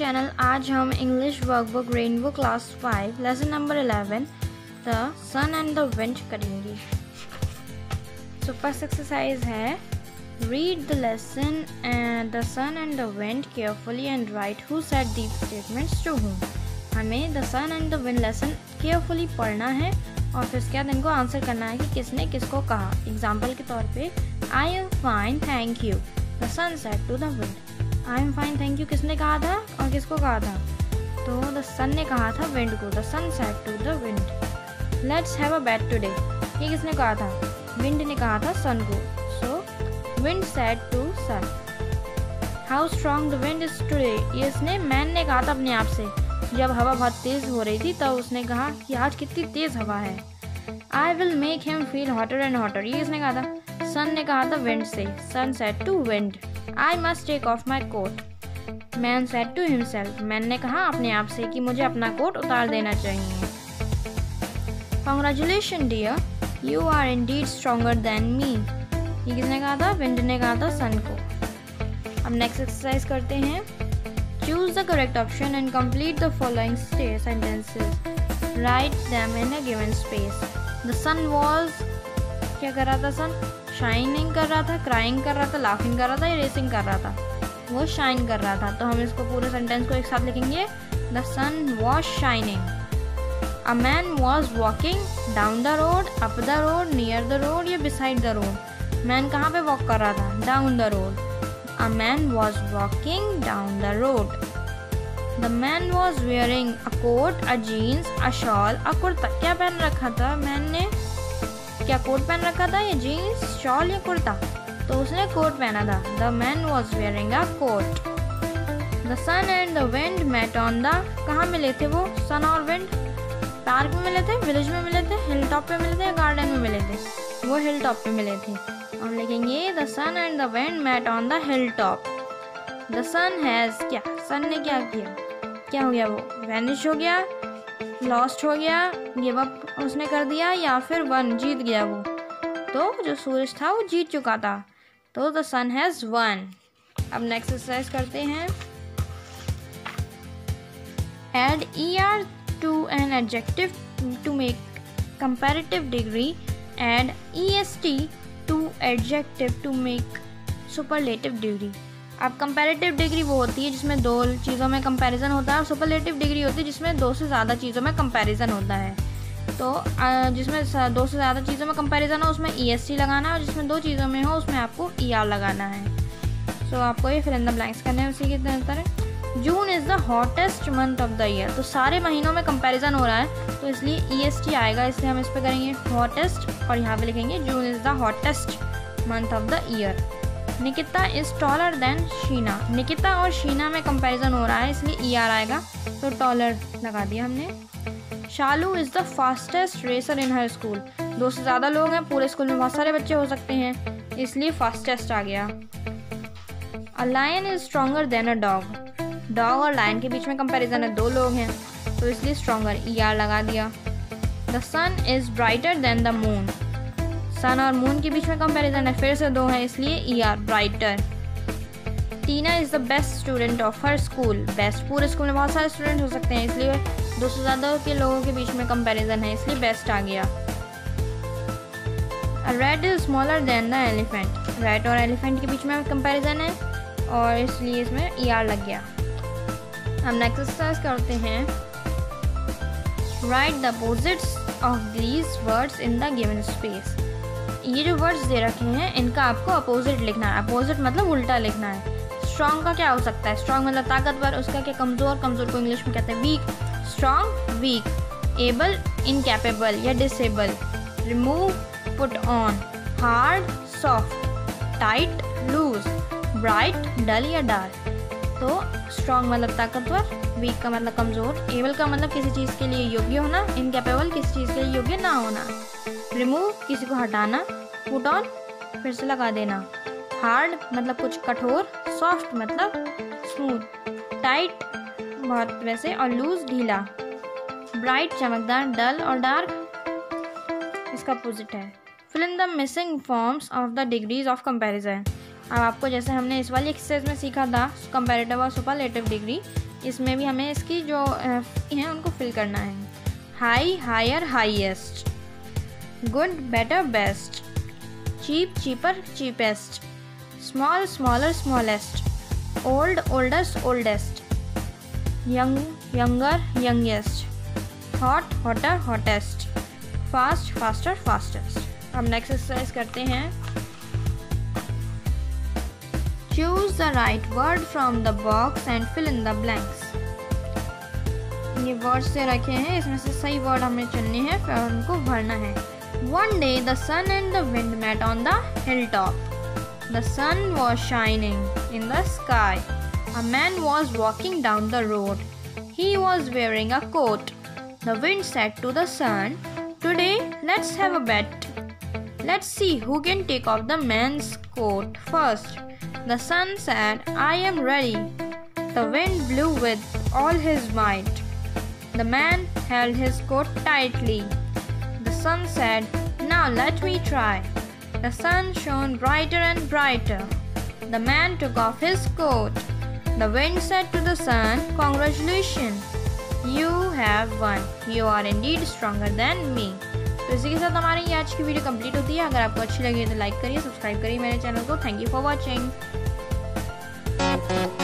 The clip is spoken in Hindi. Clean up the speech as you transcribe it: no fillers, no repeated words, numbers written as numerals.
चैनल। आज हम English workbook rainbow class 5 lesson number 11 the sun and the wind करेंगे। सो फर्स्ट एक्सरसाइज है read the lesson and the sun and the wind carefully and write who said these statements to whom. हमें the sun and the wind lesson carefully पढ़ना है और फिर उसके बाद इनको आंसर करना है कि किसने किसको कहा। एग्जाम्पल के तौर पे I am fine thank you the sun said to the wind. I am fine thank you किसने कहा था और किसको कहा था? तो द सन ने कहा था विंड को। The sun said to the wind let's have a bet today. ये किसने कहा था? विंड ने कहा था सन को। So wind said to sun how strong the wind is today. ये इसने मैन ने कहा था अपने आप से। जब हवा बहुत तेज हो रही थी तब उसने कहा कि आज कितनी तेज हवा है। I will make him feel hotter and hotter. ये किसने कहा था? सन ने कहा था विंड से। Sun said to wind I must take off my coat. Man said to himself. Man ने कहा अपने आप से कि मुझे अपना कोट उतार देना चाहिए। Congratulations dear, you are indeed stronger than me. ये किसने कहा था? विंड ने कहा था सन को। अब नेक्स्ट एक्सरसाइज करते हैं। Choose the correct option and complete the following sentences. Write them in a given space. The sun was क्या कर रहा था? सन शाइनिंग कर रहा था, क्राइंग कर रहा था, लाफिंग कर रहा था या रेसिंग कर रहा था? वो शाइन कर रहा था। तो हम इसको पूरे सेंटेंस को एक साथ लिखेंगे। The sun was shining. A man was walking down the road, up the road, near the road या बिसाइड द रोड। मैन कहाँ पे वॉक कर रहा था? Down the road. A man was walking down the road. The man was wearing a coat, a jeans, a shawl, a kurta. क्या पहन रखा था मैन ने? क्या कोट पहन रखा था या जीन्स, शॉल या कुर्ता? तो उसने कोट पहना था। The man was wearing a coat. The sun and the wind met on the कहाँ मिले थे वो? सन और विंड पार्क में मिले थे, विलेज में मिले थे, हिल टॉप पे मिले थे या गार्डन में मिले थे? वो हिल टॉप पे मिले थे। हम लिखेंगे the sun and the wind met on the hill top. The sun has क्या? सन ने क्या किया? क्या हो गया? वो वैनिश हो गया, लॉस्ट हो गया, गिव अप उसने कर दिया या फिर वन जीत गया वो। तो जो सूरज था वो जीत चुका था। तो द सन हैज वन। अब नेक्स्ट एक्सरसाइज करते हैं। Add ER to an adjective to make comparative degree. Add EST to adjective to make superlative degree. अब कंपैरेटिव डिग्री वो होती है जिसमें दो चीज़ों में कंपैरिजन होता है और सुपरलेटिव डिग्री होती है जिसमें दो से ज़्यादा चीज़ों में कंपैरिजन होता है। तो जिसमें दो से ज़्यादा चीज़ों में कंपैरिजन हो उसमें EST लगाना है और जिसमें दो चीज़ों में हो उसमें आपको ER लगाना है। सो आपको ये फिल इन द ब्लैंक्स करने हैं उसी की तरह। June is the hottest month of the year. तो सारे महीनों में कंपैरिजन हो रहा है तो इसलिए EST आएगा, इसलिए हम इस पर करेंगे हॉटेस्ट और यहाँ पे लिखेंगे June is the hottest month of the year. Nikita is taller than Sheena. Nikita और शीना में कंपैरिजन हो रहा है इसलिए ER आएगा, तो टॉलर लगा दिया हमने। Shalu is the fastest racer in her school. दो से ज़्यादा लोग हैं, पूरे स्कूल में बहुत सारे बच्चे हो सकते हैं इसलिए फास्टेस्ट आ गया। A lion is stronger than a dog. Dog और लायन के बीच में कंपैरिजन है, दो लोग हैं तो इसलिए स्ट्रॉन्गर ER लगा दिया। The sun is brighter than the moon. Sun और मून के बीच में कंपैरिजन है, फिर से दो हैं इसलिए ER brighter. Tina is the best student of her school. Best पूरे स्कूल में बहुत सारे स्टूडेंट हो सकते हैं इसलिए दो से ज़्यादा के लोगों के बीच में कंपैरिजन है इसलिए बेस्ट आ गया। Rat is smaller than the elephant. Rat और एलिफेंट के बीच में कंपैरिजन है और इसलिए इसमें ER लग गया। हम नेक्स्ट एक्सरसाइज करते हैं। Write the opposites of these words in the given space. ये जो वर्ड्स दे रखे हैं इनका आपको अपोजिट लिखना है। अपोजिट मतलब उल्टा लिखना है। स्ट्रॉन्ग का क्या हो सकता है? स्ट्रॉन्ग मतलब ताकतवर। उसका क्या? कमज़ोर। कमज़ोर को इंग्लिश में कहते हैं weak. Strong weak. Able incapable या disable. Remove put on. Hard soft. Tight loose. Bright dull या डार्क। तो स्ट्रॉन्ग मतलब ताकतवर, वीक का मतलब कमज़ोर, एबल का मतलब किसी चीज़ के लिए योग्य होना, इनकैपेबल किसी चीज़ के लिए योग्य ना होना, रिमूव किसी को हटाना, पुट ऑन फिर से लगा देना, हार्ड मतलब कुछ कठोर, सॉफ्ट मतलब स्मूथ, टाइट बहुत वैसे और लूज ढीला, ब्राइट चमकदार, डल और डार्क इसका अपोजिट है। Fill in the missing forms of the degrees of comparison. अब आपको जैसे हमने इस वाली एक्सरसाइज में सीखा था कंपैरेटिव और सुपरलेटिव डिग्री, इसमें भी हमें इसकी जो हैं उनको फिल करना है। High, higher, highest, good, better, best, cheap, cheaper, cheapest, small, smaller, smallest, old, oldest, oldest, young, younger, youngest, hot, hotter, hottest, fast, faster, fastest. अब नेक्स्ट एक्सरसाइज करते हैं। Choose the right word from the box and fill in the blanks. ये वर्ड्स से रखे हैं, इसमें से सही वर्ड हमें चुनने हैं फिर उनको भरना है। One day the sun and the wind met on the hilltop. The sun was shining in the sky. A man was walking down the road. He was wearing a coat. The wind said to the sun, "Today let's have a bet. Let's see who can take off the man's coat first." The sun said, "I am ready." The wind blew with all his might. The man held his coat tightly. The sun said, "Now let me try." The sun shone brighter and brighter. The man took off his coat. The wind said to the sun, "Congratulations, you have won. You are indeed stronger than me." तो इसी के साथ हमारी ये आज की वीडियो कंप्लीट होती है। अगर आपको अच्छी लगी तो लाइक करिए, सब्सक्राइब करिए मेरे चैनल को। Thank you for watching.